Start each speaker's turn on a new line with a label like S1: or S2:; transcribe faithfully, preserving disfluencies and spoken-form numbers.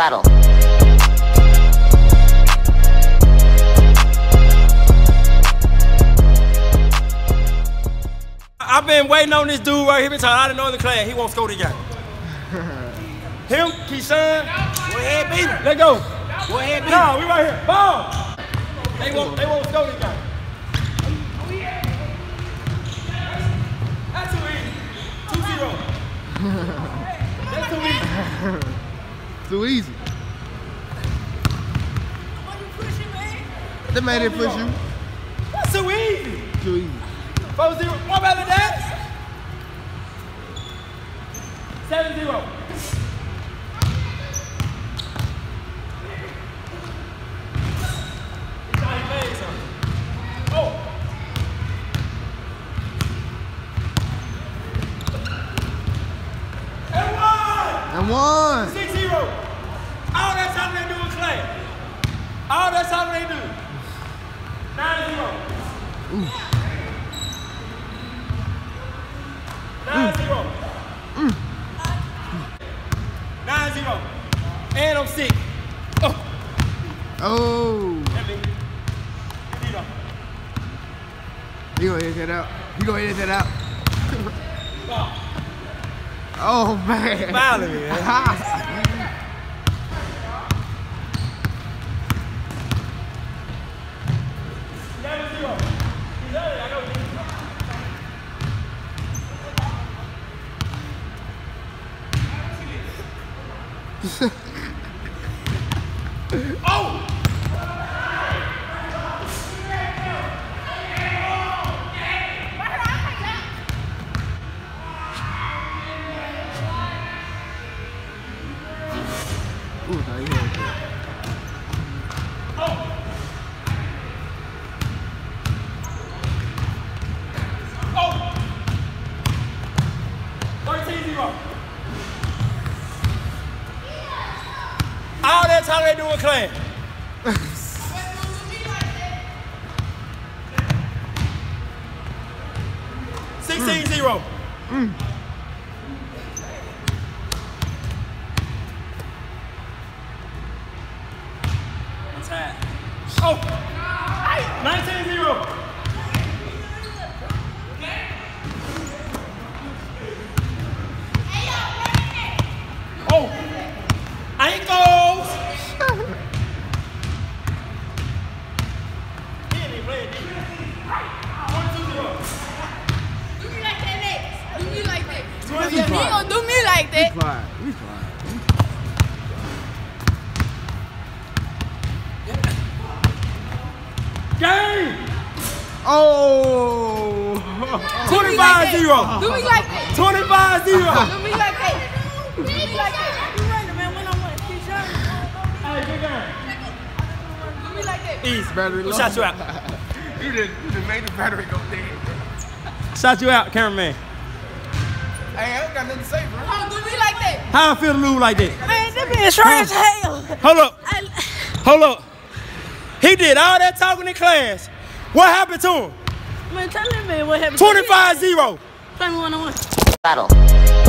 S1: Battle.
S2: I've been waiting on this dude right here been talking out of Northern class. He won't score the game. Him, Keyshawn.
S3: Go ahead, beat him.
S2: Let go.
S3: Go ahead, beat him.
S2: No, we right here. Ball. They won't, they won't score the game. That's too easy. two zero. That's too easy.
S4: Too easy. That man didn't push you.
S2: That's too easy.
S4: Too easy.
S2: four zero. What about that? seven zero. Oh. And one.
S4: And one.
S2: six zero. All that time they do is class. All that time they do. nine zero.
S4: Ooh.
S2: nine zero.
S4: Mm.
S2: nine zero. And I'm sick. Oh.
S4: Oh.
S2: That means you need a-
S4: He gonna hit that out. He gonna hit that out.
S2: Oh.
S4: Oh man.
S2: Smiling, man. seven zero. He's early, I know. Oh!
S4: Ooh, now he hit that.
S2: thirteen zero. All that time they do is claim. sixteen zero.
S4: Mm.
S2: I'm tired. Oh! nineteen zero. Oh! Ankles! He ain't even playing defense. twenty-two zero.
S5: Do me like that next. Do me like that.
S2: twenty-two
S5: He gonna do me like
S4: We
S5: that.
S4: fine. We fine.
S2: Game!
S4: Oh.
S2: twenty-five zero.
S5: Do me like that.
S2: twenty-five zero.
S5: Do me like that. Do me like that. You running, man. One on one. Keep running.
S2: Hey, good game.
S5: Do me like that.
S2: Easy.
S4: Battery
S2: Who
S4: low.
S2: shot you out?
S4: You done, you done made the battery go dead.
S2: Shot you out, cameraman.
S4: Hey, I don't got nothing to say, bro.
S5: Oh, do me like that.
S2: How I feel to lose like that?
S5: Man, that man strong as hell.
S2: Hold up.
S5: I,
S2: Hold up. He did all that talking in class. What happened to him?
S5: man, tell him, man, what happened.
S2: twenty-five zero.
S5: Play me one on one.
S1: Battle.